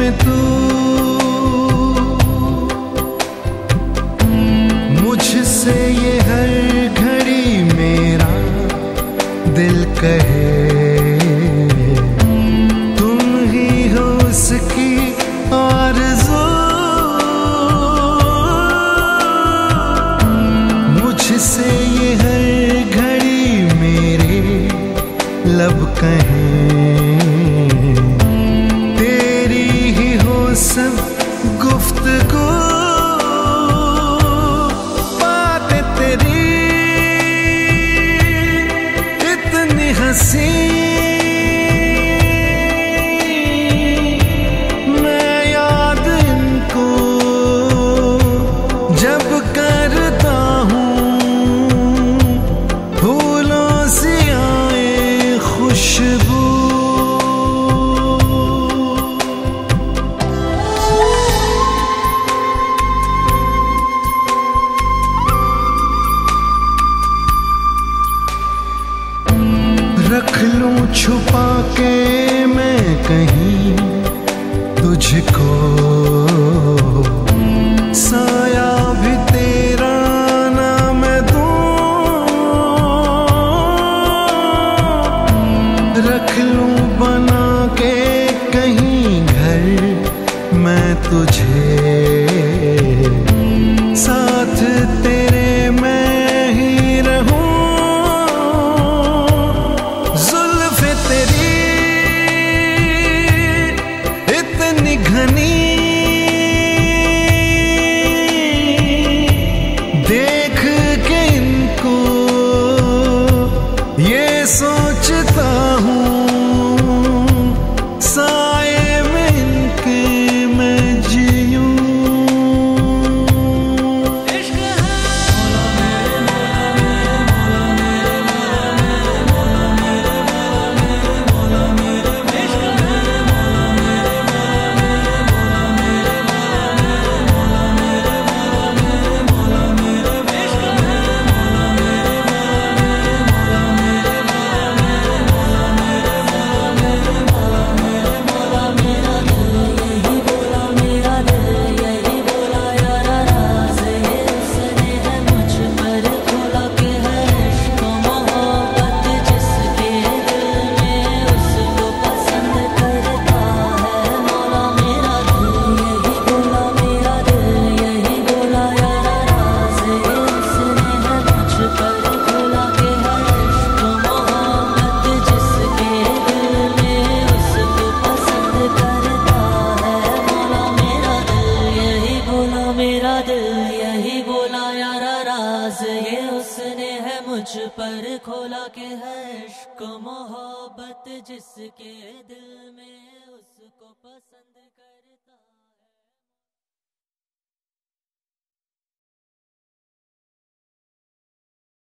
तू मुझसे ये हर घड़ी मेरा दिल कहे, तुम ही हो उसकी आरज़ू। मुझसे ये हर घड़ी मेरे लब कहें, तेरी ही हो सब गुफ्तगू। बातें तेरी इतनी हंसी, मैं याद इनको जब करता हूँ, फूलों सी आए खुशबू। रख लूं छुपा के मैं कहीं तुझको, साया भी तेरा ना मैं दूं। रख लूं बना के कहीं घर मैं तुझे, साथ तेरे मैं ही रहूं। जुल्फ़े तेरी इतनी घनी, देख के इनको ये सोचता हूँ, साए में इनके मैं जीऊं। मेरा दिल यही बोला यारा राज ये उसने है मुझ पर खोला के है इश्क मोहब्बत जिसके दिल में उसको पसंद कर।